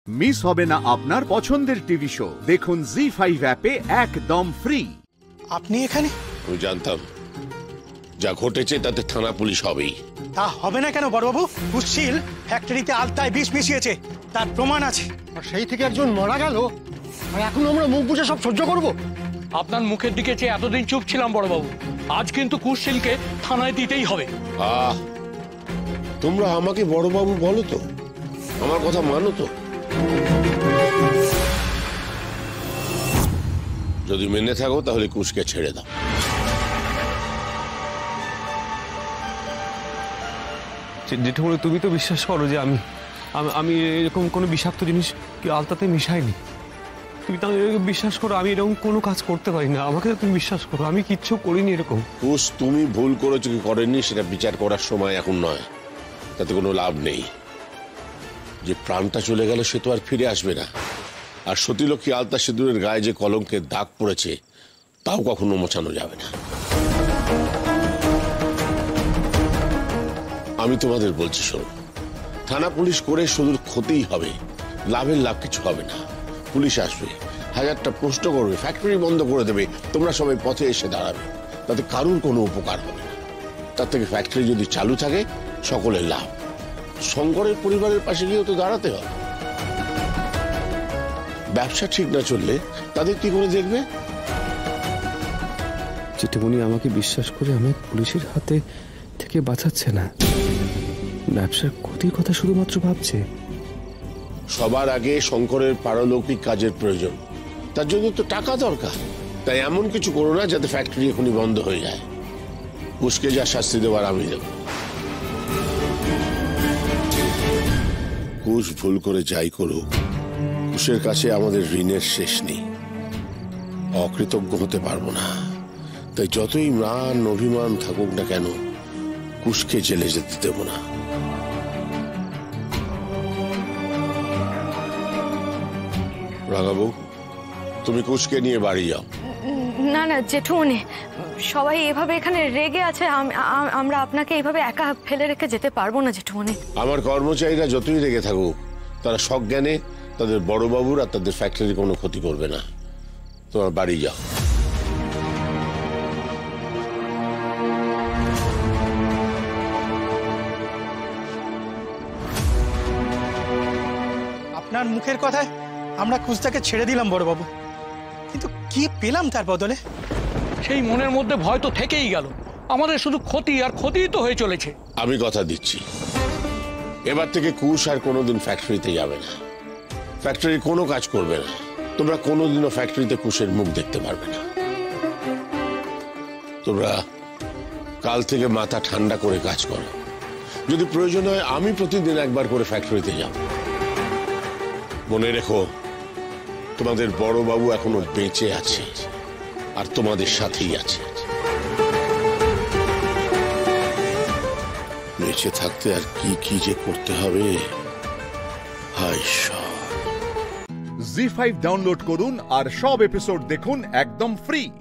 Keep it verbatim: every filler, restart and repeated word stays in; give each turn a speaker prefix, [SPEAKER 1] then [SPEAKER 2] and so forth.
[SPEAKER 1] Miss হবে না আপনার পছন্দের টিভি শো। দেখুন জি ফাইভ অ্যাপে একদম ফ্রি।
[SPEAKER 2] আপনি এখানে?
[SPEAKER 3] আমি জানতাম যা ঘটেছে তাতে থানা পুলিশ হবেই।
[SPEAKER 2] তা হবে না কেন বড়বাবু? কুশিল ফ্যাক্টরিতে আলতায় বিষ মিশিয়েছে, তার প্রমাণ আছে।
[SPEAKER 4] আর সেই থেকে একজন মারা গেল, আর এখন আমরা মুখ বুঝে সব সহ্য করব?
[SPEAKER 5] আপনার মুখের দিকে চেয়ে এতদিন চুপ ছিলাম বড়বাবু, আজ কিন্তু কুশিলকে থানায় দিতেই হবে।
[SPEAKER 3] আহ তোমরা আমাকে বড়বাবু বলো তো, আমার কথা মানো তো। যদি মেনে থাকো তাহলে কুশকে ছেড়ে দাও।
[SPEAKER 6] জেঠুমনি, তুমি তো বিশ্বাস করো যে আমি আমি এরকম কোনো বিষাক্ত জিনিস আলতাতে মিশাইনি। তুমি তো বিশ্বাস করো আমি এরকম কোনো কাজ করতে পারি না। আমাকে তুমি বিশ্বাস করো, আমি কিচ্ছু করিনি এরকম।
[SPEAKER 3] কুশ তুমি ভুল করেছো কি করেননি সেটা বিচার করার সময় এখন নয়, তাতে কোনো লাভ নেই। যে প্রাণটা চলে গেল সে তো আর ফিরে আসবে না। আর সতীলক্ষ্মী আলতা সিঁদুরের গায়ে যে কলঙ্কের দাগ পড়েছে তাও কখনো মোছানো যাবে না। আমি তোমাদের বলছি, শোনো, থানা পুলিশ করে শুধু ক্ষতিই হবে, লাভের লাভ কিছু হবে না। পুলিশ আসবে, হাজারটা প্রশ্ন করবে, ফ্যাক্টরি বন্ধ করে দেবে, তোমরা সবাই পথে এসে দাঁড়াবে, তাতে কারুর কোনো উপকার হবে না। তার থেকে ফ্যাক্টরি যদি চালু থাকে সকলের লাভ। শঙ্করের পরিবারের পাশে গিয়েও তো দাঁড়াতে হবে। ব্যবসা ঠিক না চললে তাদের কি করে দেখবে?
[SPEAKER 6] জেঠুমনি আমাকে বিশ্বাস করে আমাকে পুলিশের হাতে থেকে বাঁচাচ্ছে না, ব্যবসার ক্ষতির কথা শুধুমাত্র ভাবছে।
[SPEAKER 3] সবার আগে শঙ্করের পারলৌকিক কাজের প্রয়োজন, তার জন্য তো টাকা দরকার। তাই এমন কিছু করো না যাতে ফ্যাক্টরি এখনই বন্ধ হয়ে যায়। কুশকে যা শাস্তি দেওয়ার আমি দেব। কুশ ভুল করে যাই করুক, কুশের কাছে আমাদের ঋণের শেষ নেই। অকৃতজ্ঞ হতে পারবো না। তাই যতই ম্লান অভিমান থাকুক না কেন, কুশকে জেলে যেতে দেব না। রাঙা বউ, তুমি কুশকে নিয়ে বাড়ি যাও।
[SPEAKER 7] না না জেঠুমনি, সবাই এভাবে এখানে রেগে আছে, আমরা আপনাকে এইভাবে একা ফেলে রেখে যেতে পারবো না জেঠুমনি।
[SPEAKER 3] আমার কর্মচারীরা যতই রেগে থাকুক, তারা সজ্ঞানে তাদের বড়বাবুর আর তাদের ফ্যাক্টরির কোনো ক্ষতি করবে না। তোমার বাড়ি যাও।
[SPEAKER 2] আপনার মুখের কথায় আমরা কুশটাকে ছেড়ে দিলাম বড়বাবু, কিন্তু কি পেলাম তার বদলে?
[SPEAKER 5] সেই মনের মধ্যে ভয় তো থেকেই গেল। আমাদের শুধু ক্ষতি আর ক্ষতিই তো হয়ে চলেছে।
[SPEAKER 3] আমি কথা দিচ্ছি, এবার থেকে কুশ আর কোনোদিন ফ্যাক্টরিতে যাবে না, ফ্যাক্টরি কোনো কাজ করবে না। তোমরা কোনোদিনও ফ্যাক্টরিতে কুশের মুখ দেখতে পারবে না। তোমরা কাল থেকে মাথা ঠান্ডা করে কাজ করো। যদি প্রয়োজন হয় আমি প্রতিদিন একবার করে ফ্যাক্টরিতে যাব। মনে রেখো, তোমাদের বড়বাবু এখনো বেঁচে আছে আর তোমাদের সাথেই আছে। বেঁচে থাকতে আর কি কি যে করতে হবে। হায় ঈশ্বর।
[SPEAKER 1] জি ফাইভ ডাউনলোড করুন আর সব এপিসোড দেখুন একদম ফ্রি।